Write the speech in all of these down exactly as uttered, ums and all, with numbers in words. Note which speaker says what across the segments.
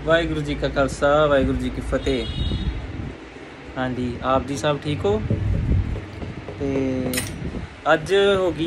Speaker 1: वाहिगुरू जी का खालसा वाहिगुरू जी की फतेह। हाँ जी, आप जी सब ठीक हो। तो अज हो गई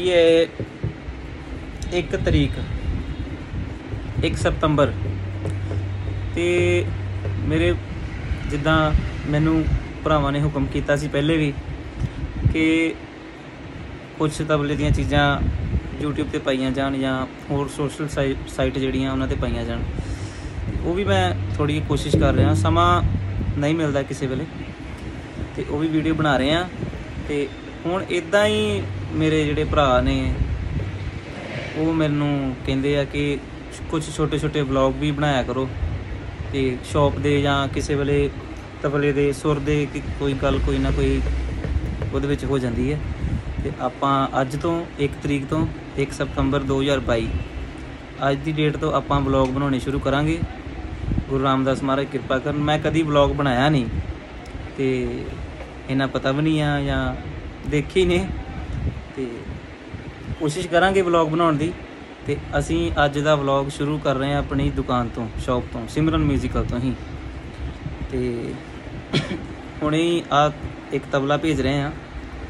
Speaker 1: है एक तरीक एक सितंबर। तो मेरे जिदा मैनू भरावां ने हुक्म किया सी पहले भी कि कुछ तबले दी चीज़ां यूट्यूब ते पाईयां जान या होर सोशल साइट साइट जिहड़ियां उन्हां ते पाईयां जान। वो भी मैं थोड़ी कोशिश कर रहा, समा नहीं मिलता किसी वेले, तो वो भी वीडियो बना रहे हैं। तो हुण इदां ही मेरे जिहड़े भरा ने वो मैनू कहंदे आ कि कुछ छोटे छोटे व्लॉग भी बनाया करो, तो शॉप दे या किसी वेले तबले दे सुर दे कोई गल कोई ना कोई उहदे विच हो जाती है। तो आपां अज तो एक तरीक तो एक सितंबर दो हज़ार बाई अज की डेट तो आपां व्लॉग बनाने शुरू करांगे। गुरु रामदास महाराज कृपा कर। मैं कभी व्लॉग बनाया नहीं, तो इन्ना पता भी नहीं है या देखे ही ने, तो कोशिश करांगे व्लॉग बनाने की। तो असी अज का व्लॉग शुरू कर रहे हैं अपनी दुकान तो, शॉप तो, सिमरन म्यूजिकल तो ही। तो हुणे ही आ एक तबला भेज रहे हैं।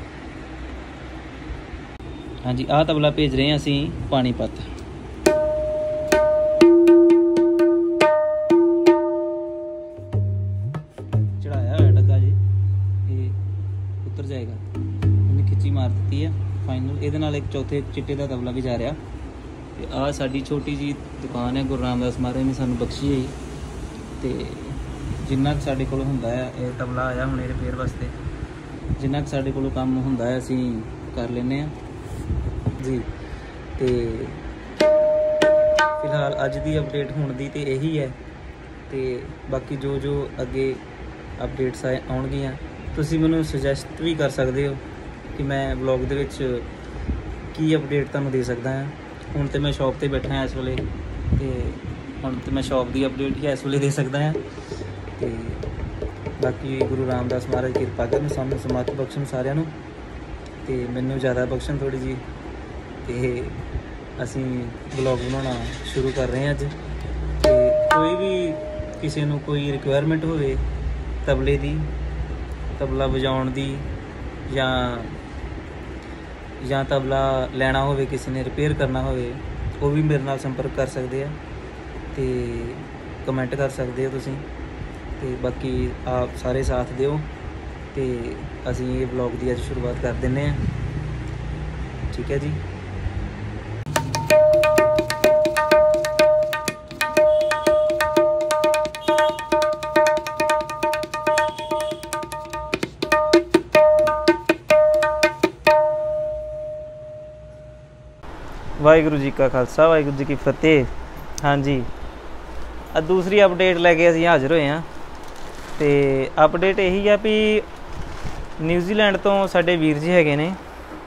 Speaker 1: हाँ जी, आ तबला भेज रहे हैं असी पानीपत। चढ़ाया हुआ डगा जी, ये उतर जाएगा। उन्हें खिच्ची मार दी है फाइनल। ये नाल एक चौथे चिट्टे का तबला भी जा रहा। तो आ साडी छोटी जी दुकान है, गुरु रामदास महाराज ने सानू बख्शी है। तो जिन्ना क साडे कोल हुंदा है, ये तबला आया हुणे रिपेयर वास्ते, जिन्ना क साडे कोल काम हुंदा है असीं कर लैंदे आ जी। तो फिलहाल अज की अपडेट होने की तो यही है। तो बाकी जो जो अगे अपडेट्स आए आउणगियां, तुसीं मैनूं सुजैसट भी कर सकते हो कि मैं व्लॉग दे विच की अपडेट तुहानूं दे सकदा हां। हुण तो मैं शॉप ते बैठा इस वेले, तो हुण तो मैं शॉप की अपडेट ही इस वेले दे सकदा हां। तो बाकी गुरु रामदास महाराज कृपा करन, सानूं समर्थ बख्शण सारिਆਂ ਨੂੰ, तो मैनूं ज़्यादा बख्शण थोड़ी जी। तो असीं व्लॉग बनाना शुरू कर रहे हैं अज। तो कोई भी किसी नूं कोई रिक्वायरमेंट होवे तबले दी, तबला बजाउण दी, या या तबला लैना होवे, किसी ने रिपेयर करना होवे, वो भी मेरे नाल संपर्क कर सकते हैं। तो कमेंट कर सकते हो तुसीं। तो बाकी आप सारे साथ दिओ। तो असीं ये व्लॉग की अज शुरुआत कर दिंदे हैं, ठीक है जी। वाहिगुरू जी का खालसा वाहिगुरू जी की फतेह। हाँ जी, अ दूसरी अपडेट लैके असीं हाज़र होए हैं। तो अपडेट यही है भी न्यूजीलैंड तो साडे वीर जी हैगे ने।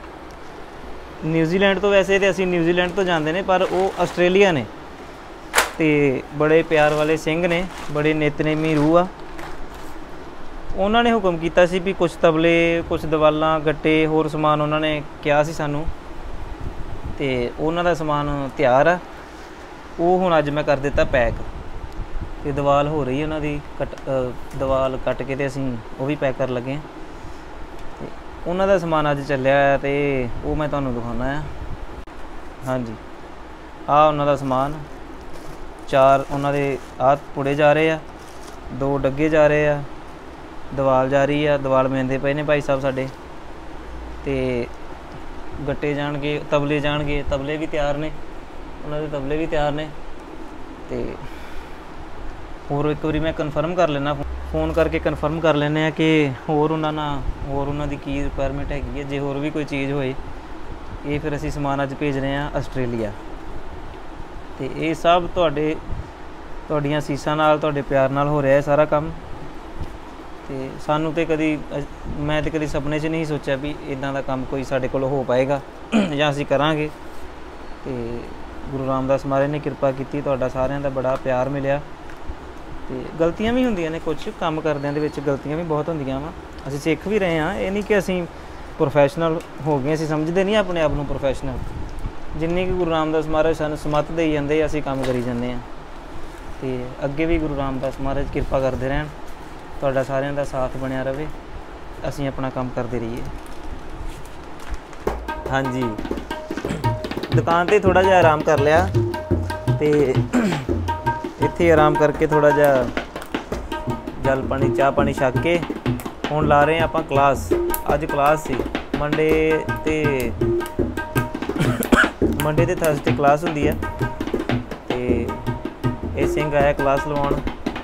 Speaker 1: न्यूजीलैंड तो वैसे तो असीं न्यूजीलैंड तो जाते हैं, पर वो आस्ट्रेलिया ने। तो बड़े प्यार वाले सिंह ने, बड़े नितनेमी रूह आ। उन्होंने हुक्म किया सी भी कुछ तबले, कुछ दवालां, गट्टे, होर समान उन्होंने कहा सी सानू। तो उन्हों का समान तैयार आ, वो हुण अज मैं कर दिता पैक। तो दवाल हो रही है उन्होंने कट दवाल कट के, तो असीं वो भी पैक कर लगे। तो उन्हों का समान अज चलिया है, तो वो मैं तुहानूं दिखाना है। हाँ जी, आ उन्हों का समान, चार उन्होंने आ पुड़े जा रहे हैं, दो डगे जा रहे हैं, दवाल जा रही है, दवाल मेंदे पे ने भाई साहब साडे। तो गट्टे जाणगे, तबले जाणगे, तबले भी तैयार ने, उन्होंने तबले भी तैयार ने। तो होर एक बारी मैं कन्फर्म कर लेना, फोन करके कन्फर्म कर लेने कि होर उन्होंने होर उन्होंने की रिक्वायरमेंट हैगी है। जे होर भी कोई चीज़ होए, ये फिर असीं समान अज भेज रहे हैं आस्ट्रेलिया। तो ये सब तुहाडे तुहाडीआं सीसां नाल, तुहाडे प्यार नाल हो रहा है सारा काम। तो सानू तो कभी, मैं तो कभी सपने च नहीं सोचा भी इदां दा काम कोई साडे कोल हो पाएगा या असीं करांगे। तो गुरु रामदास महाराज ने कृपा की, तुहाडा सारिਆਂ दा बड़ा प्यार मिलिया। तो गलतियां भी होंदियां ने, कुछ काम करदिआं दे विच गलतियां भी बहुत होंदियां वा। असीं सिੱਖ भी रहे हाँ, ये नहीं कि असीं प्रोफैशनल हो गए, असीं समझदे नहीं अपने आप नूं प्रोफैशनल। जिन्नी कि गुरु रामदास महाराज सानूं समत देई जांदे, असीं काम करी जांदे हां। ਤੇ ਅੱਗੇ ਵੀ ਗੁਰੂ ਰਾਮਦਾਸ ਮਹਾਰਾਜ ਕਿਰਪਾ ਕਰਦੇ ਰਹਿਣ, ਤੁਹਾਡਾ ਸਾਰਿਆਂ ਦਾ ਸਾਥ ਬਣਿਆ ਰਵੇ, ਅਸੀਂ ਆਪਣਾ ਕੰਮ ਕਰਦੇ ਰਹੀਏ। ਹਾਂਜੀ, ਦੁਕਾਨ ਤੇ ਥੋੜ੍ਹਾ ਜਿਹਾ ਆਰਾਮ ਕਰ ਲਿਆ ਤੇ ਇੱਥੇ ਆਰਾਮ ਕਰਕੇ ਥੋੜ੍ਹਾ ਜਿਹਾ ਜਲ ਪਾਣੀ ਚਾਹ ਪਾਣੀ ਛਕ ਕੇ ਹੁਣ ਲਾ ਰਹੇ ਆਪਾਂ ਕਲਾਸ। ਅੱਜ ਕਲਾਸ ਸੀ ਮੰਡੇ ਤੇ ਮੰਡੇ ਤੇ ਥਰਸਡੇ ਕਲਾਸ ਹੁੰਦੀ ਹੈ ਤੇ ਇਹ ਸਿੰਘ ਆਇਆ ਕਲਾਸ ਲਵਾਉਣ।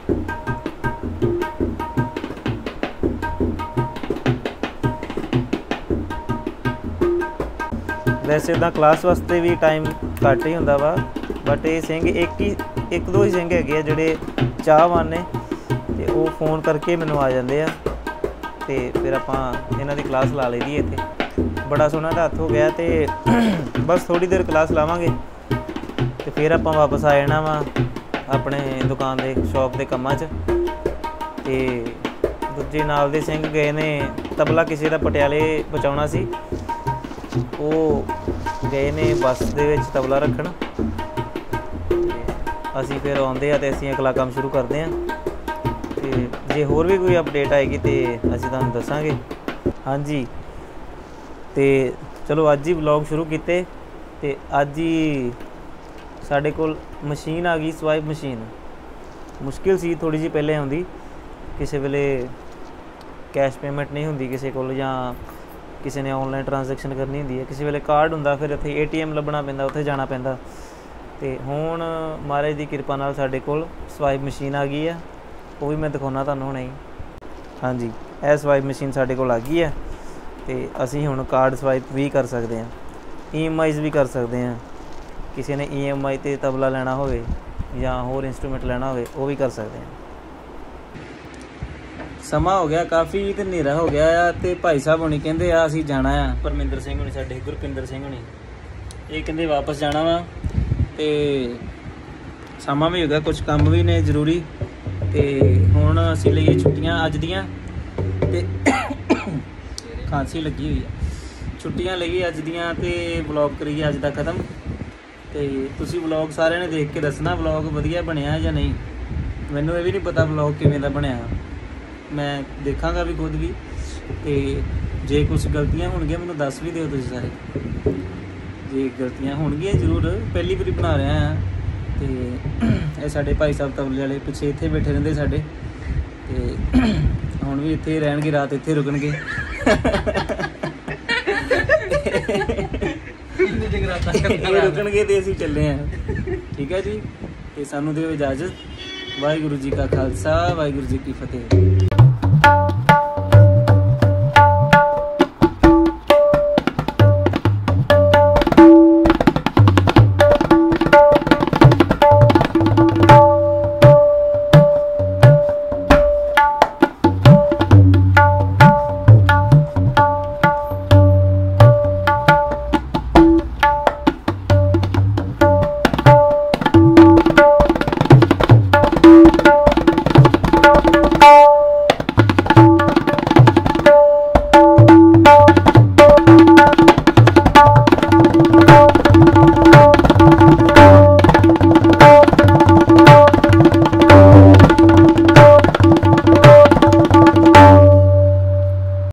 Speaker 1: ਵੈਸੇ ਤਾਂ ਕਲਾਸ ਵਾਸਤੇ ਵੀ ਟਾਈਮ ਘੱਟ ਹੀ ਹੁੰਦਾ ਵਾ, ਬਟ ਇਹ ਸਿੰਘ ਇੱਕ ਹੀ ਇੱਕ ਦੋ ਹੀ ਸਿੰਘ ਹੈਗੇ ਆ ਜਿਹੜੇ ਚਾਹਵਾਨ ਨੇ ਤੇ ਉਹ ਫੋਨ ਕਰਕੇ ਮੈਨੂੰ ਆ ਜਾਂਦੇ ਆ ਤੇ ਫਿਰ ਆਪਾਂ ਇਹਨਾਂ ਦੀ ਕਲਾਸ ਲਾ ਲਈ ਦੀ ਇੱਥੇ। ਬੜਾ ਸੋਹਣਾ ਦਾ ਹੱਥ ਹੋ ਗਿਆ ਤੇ ਬਸ ਥੋੜ੍ਹੀ ਦੇਰ ਕਲਾਸ ਲਾਵਾਂਗੇ ਤੇ ਫਿਰ ਆਪਾਂ ਵਾਪਸ ਆ ਜਾਣਾ ਵਾ ਆਪਣੇ ਦੁਕਾਨ ਦੇ ਸ਼ੌਪ ਦੇ ਕੰਮਾਂ 'ਚ। ਤੇ ਦੂਜੇ ਨਾਲ ਦੇ ਸਿੰਘ ਗਏ ਨੇ ਤਬਲਾ ਕਿਸੇ ਦਾ ਪਟਿਆਲੇ ਪਹੁੰਚਾਉਣਾ ਸੀ, ਉਹ ਗਏ ਨੇ ਬੱਸ ਦੇ ਵਿੱਚ ਤਬਲਾ ਰੱਖਣ। ਅਸੀਂ ਫਿਰ ਆਉਂਦੇ ਆ ਤੇ ਅਸੀਂ ਅਗਲਾ ਕੰਮ ਸ਼ੁਰੂ ਕਰਦੇ ਹਾਂ ਤੇ ਜੇ ਹੋਰ ਵੀ ਕੋਈ ਅਪਡੇਟ ਆਏਗੀ ਤੇ ਅਸੀਂ ਤੁਹਾਨੂੰ ਦੱਸਾਂਗੇ। ਹਾਂਜੀ, ਤੇ ਚਲੋ ਅੱਜ ਹੀ ਵਲੌਗ ਸ਼ੁਰੂ ਕੀਤੇ ਤੇ ਅੱਜ ਹੀ ਸਾਡੇ ਕੋਲ ਮਸ਼ੀਨ ਆ ਗਈ, ਸਵਾਈਪ ਮਸ਼ੀਨ। ਮੁਸ਼ਕਿਲ ਸੀ ਥੋੜ੍ਹੀ ਜਿਹੀ ਪਹਿਲੇ ਆਉਂਦੀ, ਕਿਸੇ ਵੇਲੇ ਕੈਸ਼ ਪੇਮੈਂਟ ਨਹੀਂ ਹੁੰਦੀ ਕਿਸੇ ਕੋਲ, ਜਾਂ ਕਿਸੇ ਨੇ ਔਨਲਾਈਨ ਟ੍ਰਾਂਜੈਕਸ਼ਨ ਕਰਨੀ ਹੁੰਦੀ ਹੈ, ਕਿਸੇ ਵੇਲੇ ਕਾਰਡ ਹੁੰਦਾ ਫਿਰ ਇੱਥੇ ਏ ਟੀ ਐਮ ਲੱਭਣਾ ਪੈਂਦਾ, ਉੱਥੇ ਜਾਣਾ ਪੈਂਦਾ। ਤੇ ਹੁਣ ਮਹਾਰਾਜ ਦੀ ਕਿਰਪਾ ਨਾਲ ਸਾਡੇ ਕੋਲ ਸਵਾਈਪ ਮਸ਼ੀਨ ਆ ਗਈ ਹੈ, ਉਹ ਵੀ ਮੈਂ ਦਿਖਾਉਣਾ ਤੁਹਾਨੂੰ ਹੁਣੇ ਹੀ। ਹਾਂਜੀ, ਇਹ ਸਵਾਈਪ ਮਸ਼ੀਨ ਸਾਡੇ ਕੋਲ ਆ ਗਈ ਹੈ ਤੇ ਅਸੀਂ ਹੁਣ ਕਾਰਡ ਸਵਾਈਪ ਵੀ ਕਰ ਸਕਦੇ ਹਾਂ, ਈ ਐਮ ਆਈਜ਼ ਵੀ ਕਰ ਸਕਦੇ ਹਾਂ। ਕਿਸੇ ਨੇ ਈ ਐਮ ਆਈ 'ਤੇ ਤਬਲਾ ਲੈਣਾ ਹੋਵੇ ਜਾਂ ਹੋਰ ਇੰਸਟਰੂਮੈਂਟ ਲੈਣਾ ਹੋਵੇ ਉਹ ਵੀ ਕਰ ਸਕਦੇ ਹਾਂ। ਸਮਾਂ ਹੋ ਗਿਆ ਕਾਫੀ ਤੇ ਹਨੇਰਾ ਹੋ ਗਿਆ ਆ ਤੇ ਭਾਈ ਸਾਹਿਬ ਹੁਣੀ ਕਹਿੰਦੇ ਆ ਅਸੀਂ ਜਾਣਾ ਆ, ਪਰਮਿੰਦਰ ਸਿੰਘ ਹੁਣੀ ਸਾਡੇ, ਗੁਰਪਿੰਦਰ ਸਿੰਘ ਹੁਣੀ, ਇਹ ਕਹਿੰਦੇ ਵਾਪਸ ਜਾਣਾ ਵਾ ਤੇ ਸਮਾਂ ਵੀ ਹੋ ਗਿਆ, ਕੁਛ ਕੰਮ ਵੀ ਨੇ ਜ਼ਰੂਰੀ। ਤੇ ਹੁਣ ਅਸੀਂ ਲਈਏ ਛੁੱਟੀਆਂ ਅੱਜ ਦੀਆਂ ਤੇ ਖਾਂਸੀ ਲੱਗੀ ਹੋਈ ਆ, ਛੁੱਟੀਆਂ ਲਈਏ ਅੱਜ ਦੀਆਂ ਤੇ ਵਲੌਗ ਕਰੀਏ ਅੱਜ ਦਾ ਖਤਮ। ਤੇ ਤੁਸੀਂ ਵਲੌਗ ਸਾਰਿਆਂ ਨੇ ਦੇਖ ਕੇ ਦੱਸਣਾ ਵਲੌਗ ਵਧੀਆ ਬਣਿਆ ਜਾਂ ਨਹੀਂ। ਮੈਨੂੰ ਇਹ ਵੀ ਨਹੀਂ ਪਤਾ ਵਲੌਗ ਕਿਵੇਂ ਦਾ ਬਣਿਆ, ਮੈਂ ਦੇਖਾਂਗਾ ਵੀ ਖੁਦ ਵੀ। ਤੇ ਜੇ ਕੁਛ ਗਲਤੀਆਂ ਹੋਣਗੀਆਂ ਮੈਨੂੰ ਦੱਸ ਵੀ ਦਿਓ ਤੁਸੀਂ ਸਾਰੇ, ਜੇ ਗਲਤੀਆਂ ਹੋਣਗੀਆਂ ਜ਼ਰੂਰ, ਪਹਿਲੀ ਵਾਰੀ ਬਣਾ ਰਿਹਾ ਹਾਂ। ਤੇ ਇਹ ਸਾਡੇ ਭਾਈ ਸਾਹਿਬ ਤਬਲੇ ਵਾਲੇ ਪਿੱਛੇ ਇੱਥੇ ਬੈਠੇ ਰਹਿੰਦੇ ਸਾਡੇ, ਤੇ ਹੁਣ ਵੀ ਇੱਥੇ ਰਹਿਣਗੇ, ਰਾਤ ਇੱਥੇ ਰੁਕਣਗੇ। ਇਹ ਰੁਕਣਗੇ ਤੇ ਅਸੀਂ ਚੱਲੇ ਹਾਂ, ਠੀਕ ਹੈ ਜੀ। ਤੇ ਸਾਨੂੰ ਦਿਓ ਇਜਾਜ਼ਤ। ਵਾਹਿਗੁਰੂ ਜੀ ਕਾ ਖਾਲਸਾ, ਵਾਹਿਗੁਰੂ ਜੀ ਕੀ ਫਤਿਹ।